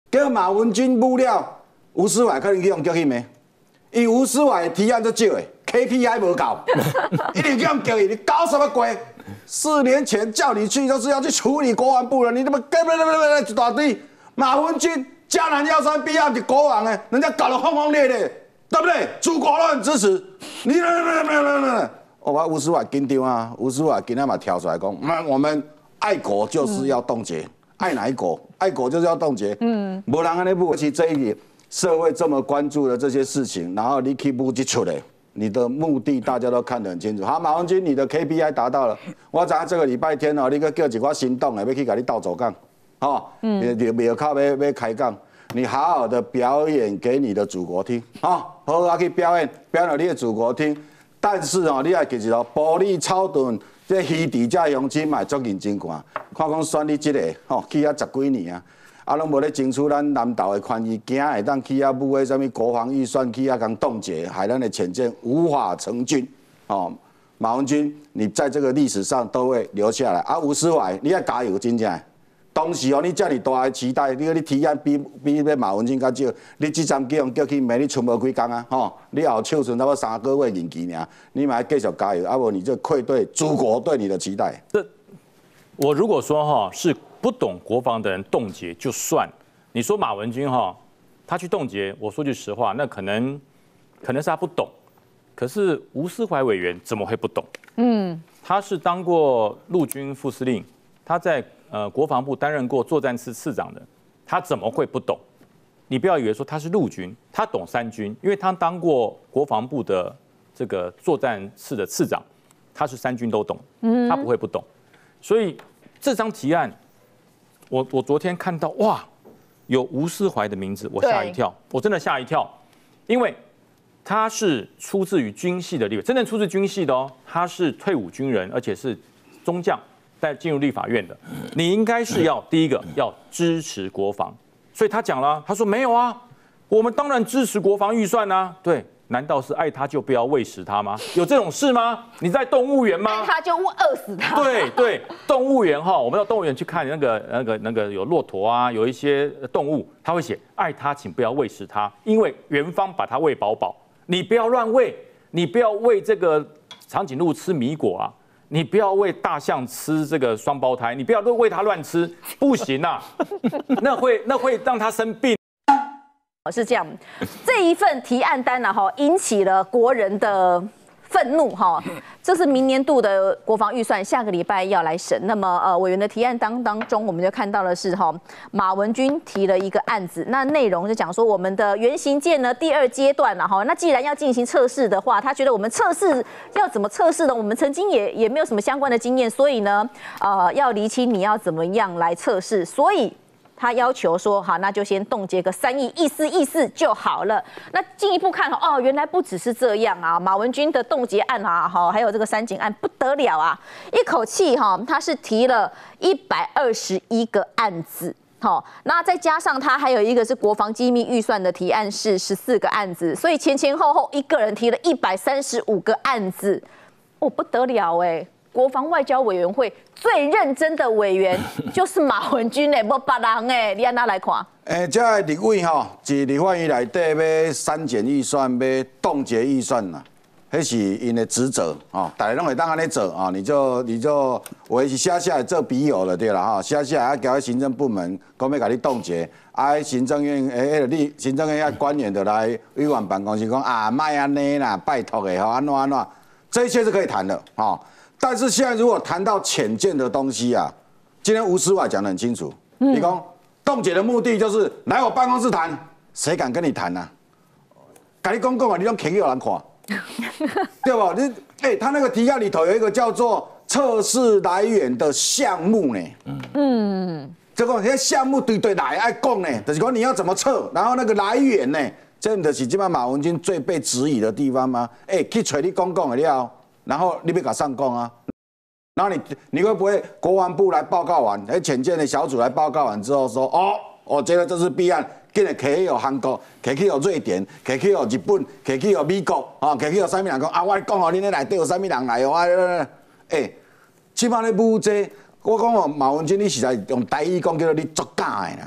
叫马文君侮了吴思怀，可能去用叫伊的，因为吴思怀的提案足少的 ，KPI 无够，一定叫叫伊，你搞什么鬼？4年前叫你去就是要去处理国防部了，你怎么一大堆马文君江南要酸 B 案的国王呢？人家搞得轰轰烈烈，对不对？祖国都很支持，你我把吴思怀紧张啊，吴思怀今天嘛跳出来讲，我们爱国就是要冻结，爱哪一国？爱国就是要冻结。没人安尼不，其实这一点社会这么关注的这些事情，然后你 keep 不出来，你的目的大家都看得很清楚。好，马文君，你的 KPI 达到了，我知影这个礼拜天哦，你个叫一寡行动的要去给你倒走杠，哦，庙口要开讲。你好好的表演给你的祖国听，好好去表演给你的祖国听。但是哦，你要记住哦，暴力操顿，这虚地这乡亲嘛，足认真看。看讲选你这个，吼，去遐10几年啊，拢无咧争取咱南投的权益，惊会当去遐舞个什么国防预算去遐讲冻结，害咱的潜舰无法成军。哦，马文君，你在这个历史上都会留下来。啊，吴思怀，你要加油，真正。当时哦，你遮尔大的期待，你提案比马文君较少，你这站叫去骂你剩无几工啊，吼！你后手剩差不多3个月任期尔，你嘛要继续加油，啊不你就愧对祖国对你的期待。 我如果说哈是不懂国防的人冻结就算，你说马文君哈他去冻结，我说句实话，那可能是他不懂，可是吴思怀委员怎么会不懂？他是当过陆军副司令，他在国防部担任过作战次次长的，他怎么会不懂？你不要以为说他是陆军，他懂3军，因为他当过国防部的这个作战次的次长，他是3军都懂，他不会不懂。所以这张提案，我昨天看到哇，有吴思怀的名字，我吓一跳，我真的吓一跳，因为他是出自于军系的立委，真正出自军系的哦，他是退伍军人，而且是中将。在进入立法院的，你应该是要第一个要支持国防，所以他讲了，他说没有啊，我们当然支持国防预算啊，对，难道是爱他就不要喂食他吗？有这种事吗？你在动物园吗？ 爱他就饿死他。 对，动物园哈，我们到动物园去看那个有骆驼啊，有一些动物，他会写爱他请不要喂食他，因为园方把它喂饱饱，你不要乱喂，你不要喂这个长颈鹿吃米果啊。你不要喂大象吃这个双胞胎，你不要喂它乱吃，不行啊，那会让它生病。 是这样，这一份提案单呢，哈，引起了国人的愤怒哈。这是明年度的国防预算，下个礼拜要来审。那么委员的提案当中，我们就看到的是哈，马文君提了一个案子，那内容就讲说我们的原型舰呢第2阶段了哈。那既然要进行测试的话，他觉得我们测试要怎么测试呢？我们曾经也没有什么相关的经验，所以呢，要厘清你要怎么样来测试，所以。他要求说，好，那就先冻结个3亿，意思就好了。那进一步看，哦，原来不只是这样啊，马文君的冻结案啊，哈，还有这个3警案不得了啊，一口气哈，他是提了121个案子。好，那再加上他还有一个是国防机密预算的提案是14个案子，所以前后一个人提了135个案子，哦，不得了哎！国防外交委员会最认真的委员就是马文君哎，无别人哎，你按哪来看？ 这立委吼，是立法院内底要删减预算、要冻结预算呐，迄是因的职责哦，大家拢会当安尼做啊，你就我是写下来做笔友了对啦哈，写下来啊交行政部门，讲要甲你冻结，啊行政院你行政院遐官员就来委员办公室讲啊，莫安尼啦，拜托的吼，安怎，这一切是可以谈的哈。但是现在如果谈到浅见的东西啊，今天吴思怀讲得很清楚，你讲冻结的目的就是来我办公室谈，谁敢跟你谈啊？跟你讲啊，你拢肯有人看，对吧？他那个提案里头有一个叫做测试来源的项目呢，这个那项目对来爱讲呢，就是说你要怎么测，然后那个来源呢，真的是今晚马文君最被质疑的地方吗？去找你讲的了。然后你别给上供啊，然后你会不会国防部来报告完，浅见的小组来报告完之后说，哦，我觉得这是弊案，竟然可以有韩国，可以有瑞典，可以有日本，可以有美国，可以有啥物人讲啊？我讲哦，你那内底有啥物人来哦？即摆咧舞这，我讲哦，马文君你实在用台语讲叫做你作假的啦。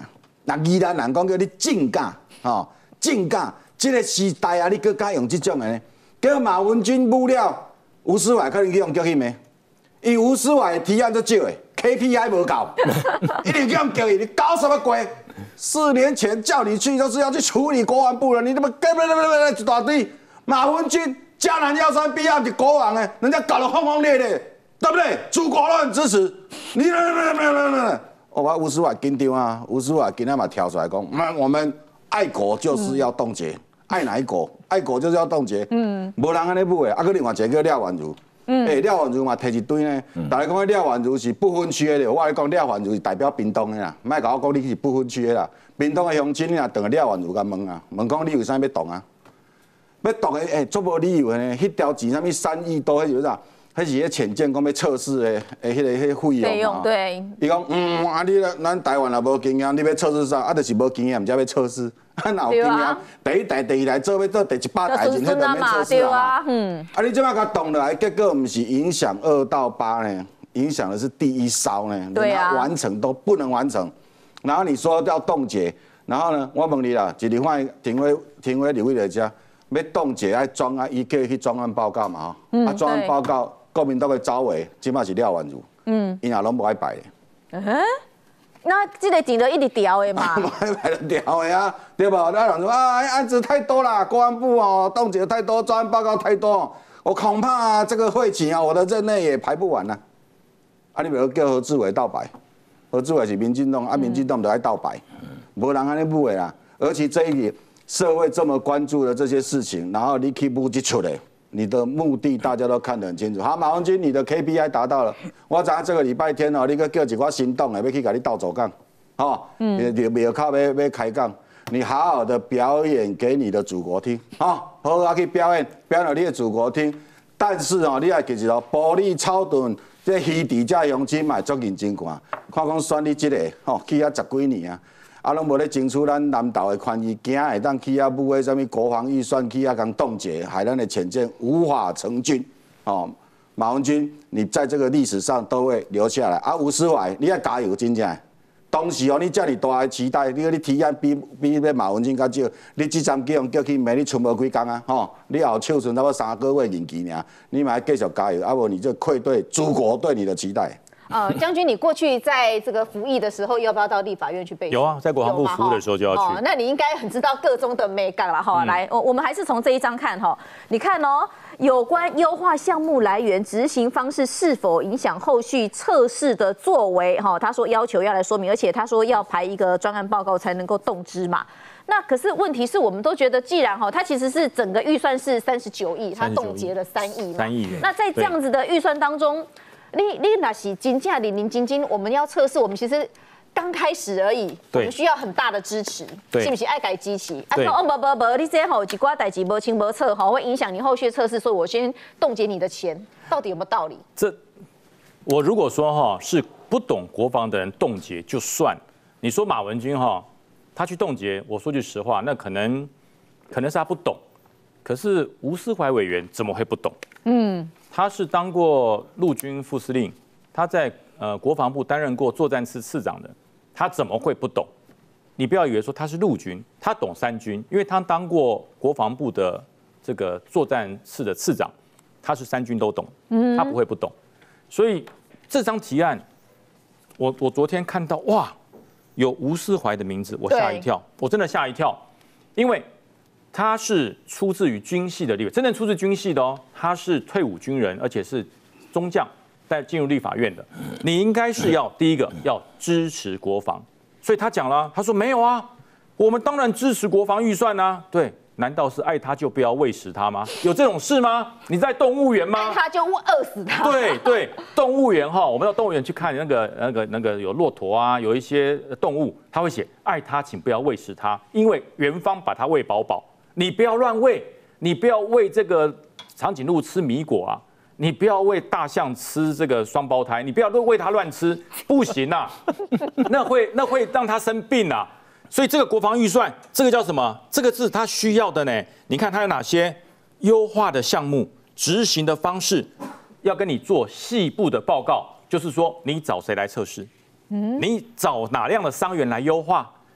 那宜兰人讲叫你正港，吼，正港，这个时代啊，你搁敢用这种的呢？叫马文君母了，吴思怀可能去用叫伊咩？伊吴思怀提案足少的 ，KPI 无够，一定叫叫伊，你搞什么鬼？4年前叫你去就是要去处理国防部了，你他妈一大堆马文君。嘉南药山必要的国王呢，人家搞得轰轰烈烈，对不对？祖国都很支持。你我吴思怀紧张啊，吴思怀今天嘛跳出来讲，我们爱国就是要冻结，爱哪一国？爱国就是要冻结。无人安尼买的，啊，个另外一个叫廖婉如，廖婉如嘛摕一堆呢，大家讲廖婉如是不分区的，我来讲廖婉如是代表屏东的啦，莫甲我讲你是不分区的啦，屏东的乡亲啊，等廖婉如甲问啊，问讲你为啥要动啊？要动的足无理由的呢，迄条钱啥物3亿多，迄是啥？迄是迄潜舰讲要测试的，迄费用对。 伊讲啊，咱台湾也无经验，你要测试啥？啊，就是无经验，才要测试。啊，哪有经验？第一代、第二代做要做第100代前，迄都免测试啊。啊，你即摆甲动落来，结果唔是影响2到8呢，影响的是第一烧呢，连它完成都不能完成。然后你说要冻结，然后呢，我问你啦，一日换庭委立委来遮。要冻结爱专案，伊叫去专案报告嘛吼，啊专案报告，国民党的招委，即马是廖婉如，伊也拢无爱摆的。 那这个钱就一直调的嘛， 无爱摆就调的啊，对不？那人说啊，案子太多了，国安部哦冻结太多，专案报告太多，我恐怕这个会期啊，我的任内也排不完了。啊，你比如叫何志伟倒摆，何志伟是民进党，啊民进党就爱倒摆，无人安尼买的啦，而且这一点。社会这么关注的这些事情，然后你 keep 不出来，你的目的大家都看得很清楚。好，马文君，你的 KPI 达到了，我知影这个礼拜天哦，你搁叫一寡行动的要去给你倒走杠，哦，庙口要开杠，你好好的表演给你的祖国听，好好去表演给你的祖国听。但是哦，你要记住哦，暴力超顿，这虚地价乡亲嘛足认真看，看讲选你这个，吼，去遐10几年啊。啊，拢无咧争取咱南投的权益，惊会当去啊买个什么国防预算去啊，讲冻结，害咱的潜舰无法成军。哦，马文君，你在这个历史上都会留下来。啊，吴思怀，你要加油，真正。当时哦，你遮尔大的期待，你提案比马文君较少，你这站叫去骂你存无几工啊，吼，你后手剩差不多3个月任期尔，你嘛要继续加油，啊无你就愧对祖国对你的期待。 将军，你过去在这个服役的时候，要不要到立法院去备询？ 有啊，在国防部服务的时候就要去。 那你应该很知道各中的美感了哈。来，我们还是从这一章看哈。你看哦，有关优化项目来源、执行方式是否影响后续测试的作为哈？他说要求要来说明，而且他说要排一个专案报告才能够动支嘛。那可是问题是我们都觉得，既然哈，它其实是整个预算是39亿，它冻结了3亿嘛。3亿元。那在这样子的预算当中。你那是真正零零晶晶，我们要测试，我们其实刚开始而已，我们需要很大的支持，是不是？爱改机器，啊，不，你这吼一寡代志无清无楚，吼会影响你后续测试，所以我先冻结你的钱，到底有没有道理？ 我如果说哈是不懂国防的人冻结就算，你说马文君哈他去冻结，我说句实话，那可能是他不懂，可是吴思怀委员怎么会不懂？他是当过陆军副司令，他在国防部担任过作战次次长的，他怎么会不懂？你不要以为说他是陆军，他懂3军，因为他当过国防部的这个作战次的次长，他是3军都懂，他不会不懂。所以这张提案，我昨天看到哇，有吴思怀的名字，我吓一跳，我真的吓一跳，因为。他是出自于军系的立委，真正出自军系的哦。他是退伍军人，而且是中将，在进入立法院的。你应该是要第一个要支持国防，所以他讲了，他说没有啊，我们当然支持国防预算啊。对，难道是爱他就不要喂食他吗？有这种事吗？你在动物园吗？ 爱他就饿死他。 对，动物园哈，我们到动物园去看那个有骆驼啊，有一些动物，他会写爱他，请不要喂食他，因为园方把它喂饱饱。你不要乱喂，你不要喂这个长颈鹿吃米果啊，你不要喂大象吃这个双胞胎，你不要喂它乱吃，不行啊，那会让它生病啊。所以这个国防预算，这个叫什么？这个是它需要的呢。你看它有哪些优化的项目、执行的方式，要跟你做细部的报告，就是说你找谁来测试，你找哪样的伤员来优化。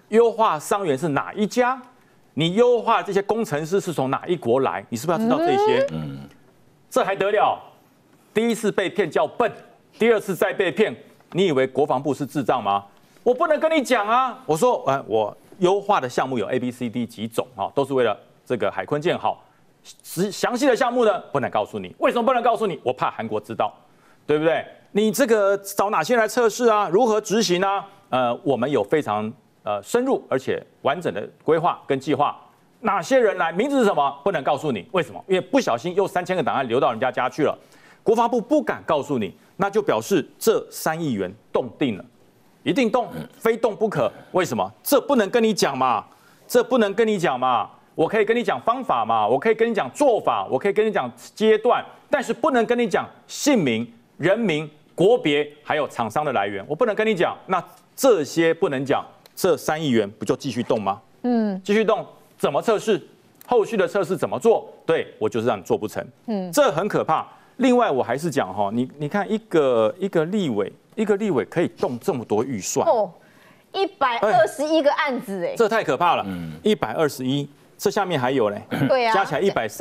优化伤员是哪一家？你优化这些工程师是从哪一国来？你是不是要知道这些？这还得了？第一次被骗叫笨，第二次再被骗，你以为国防部是智障吗？我不能跟你讲啊！我说，我优化的项目有 A、B、C、D 几种啊，都是为了这个海坤建好。详细的项目呢，不能告诉你。为什么不能告诉你？我怕韩国知道，对不对？你这个找哪些人来测试啊？如何执行啊？我们有非常深入而且完整的规划跟计划。哪些人来？名字是什么？不能告诉你。为什么？因为不小心又3000个档案流到人家家去了，国防部不敢告诉你，那就表示这3亿元动定了，一定动，非动不可。为什么？这不能跟你讲嘛，这不能跟你讲嘛。我可以跟你讲方法嘛，我可以跟你讲做法，我可以跟你讲阶段，但是不能跟你讲姓名、人名、国别还有厂商的来源，我不能跟你讲。那这些不能讲，这3亿元不就继续动吗？继续动，怎么测试？后续的测试怎么做？对，我就是让你做不成。这很可怕。另外，我还是讲哈，你看一个立委可以动这么多预算哦 ，121个案子这太可怕了。121，这下面还有嘞， 对啊， 加起来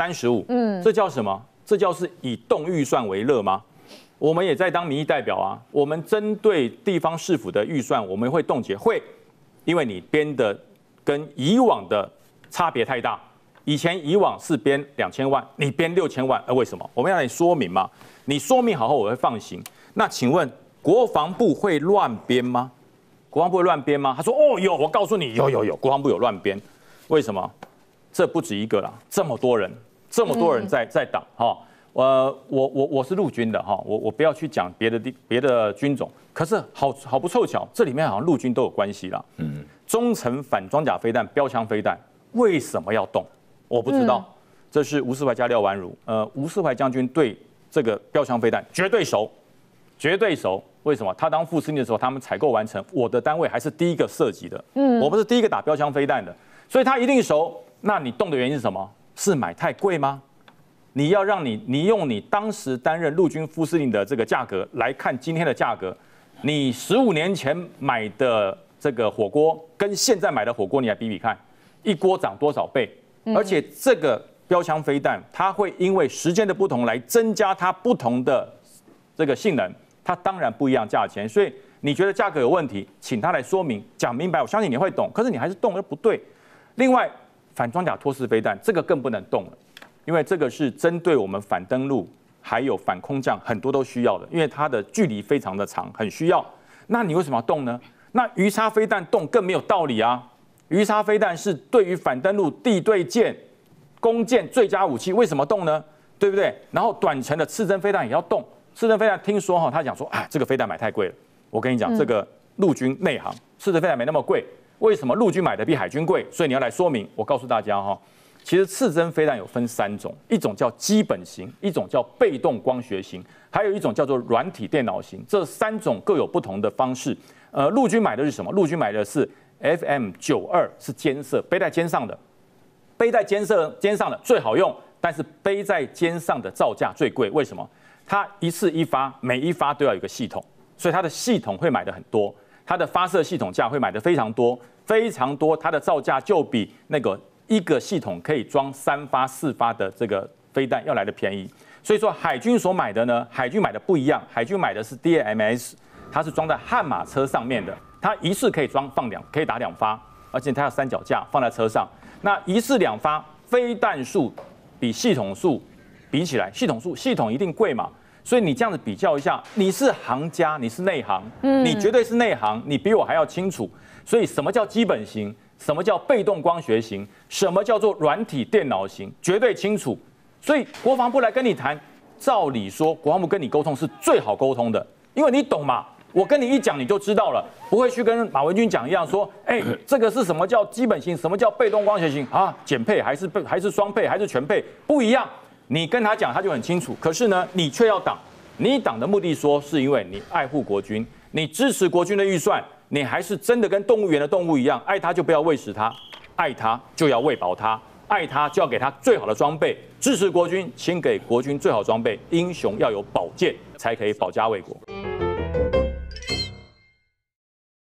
135。这叫什么？这叫是以动预算为乐吗？我们也在当民意代表啊，我们针对地方市府的预算，我们会冻结，会，因为你编的跟以往的差别太大。以往是编2000万，你编6000万，为什么？我们要让你说明嘛，你说明好后我会放行。那请问国防部会乱编吗？国防部会乱编吗？他说有，我告诉你有，国防部有乱编，为什么？这不止一个啦，这么多人在挡哈。我是陆军的哈，我不要去讲别的军种，可是好不凑巧，这里面好像陆军都有关系啦。中程反装甲飞弹、标枪飞弹为什么要动？我不知道。这是吴世怀加廖婉汝，吴世怀将军对这个标枪飞弹绝对熟。为什么？他当副司令的时候，他们采购完成，我的单位还是第一个涉及的。我不是第一个打标枪飞弹的，所以他一定熟。那你动的原因是什么？是买太贵吗？你要让你用你当时担任陆军副司令的这个价格来看今天的价格，你15年前买的这个火锅跟现在买的火锅，你来比比看，一锅涨多少倍？而且这个标枪飞弹，它会因为时间的不同来增加它不同的这个性能，它当然不一样价钱。所以你觉得价格有问题，请他来说明讲明白，我相信你会懂。可是你还是动，不对。另外，反装甲托式飞弹这个更不能动了，因为这个是针对我们反登陆还有反空降很多都需要的，因为它的距离非常的长，很需要。那你为什么要动呢？那鱼叉飞弹动更没有道理啊！鱼叉飞弹是对于反登陆地对舰、攻舰最佳武器，为什么动呢？对不对？然后短程的刺针飞弹也要动，刺针飞弹听说他讲说这个飞弹买太贵了。我跟你讲，这个陆军内行，刺针飞弹没那么贵。为什么陆军买的比海军贵？所以你要来说明。我告诉大家其实刺针飞弹有分3种，一种叫基本型，一种叫被动光学型，还有一种叫做软体电脑型。这3种各有不同的方式。陆军买的是什么？陆军买的是 FM92，是肩射，背在肩上的，背在肩上的最好用，但是背在肩上的造价最贵。为什么？它一次一发，每一发都要有一个系统，所以它的系统会买的很多。它的发射系统架会买的非常多，它的造价就比那个一个系统可以装3发4发的这个飞弹要来的便宜。所以说海军所买的呢，海军买的不一样，海军买的是 DAMS， 它是装在悍马车上面的，它一次可以可以打2发，而且它有3脚架放在车上。那一次2发，飞弹数比系统数比起来，系统一定贵嘛。所以你这样子比较一下，你是行家，你是内行，你绝对是内行，你比我还要清楚。所以什么叫基本型，什么叫被动光学型，什么叫做软体电脑型，绝对清楚。所以国防部来跟你谈，照理说国防部跟你沟通是最好沟通的，因为你懂嘛。我跟你一讲你就知道了，不会去跟马文君讲一样说，这个是什么叫基本型，什么叫被动光学型啊？减配还是双配还是全配不一样。你跟他讲，他就很清楚。可是呢，你却要挡。你挡的目的说是因为你爱护国军，你支持国军的预算，你还是真的跟动物园的动物一样，爱它就不要喂食它，爱它就要喂饱它，爱它就要给它最好的装备。支持国军，请给国军最好装备。英雄要有宝剑，才可以保家卫国。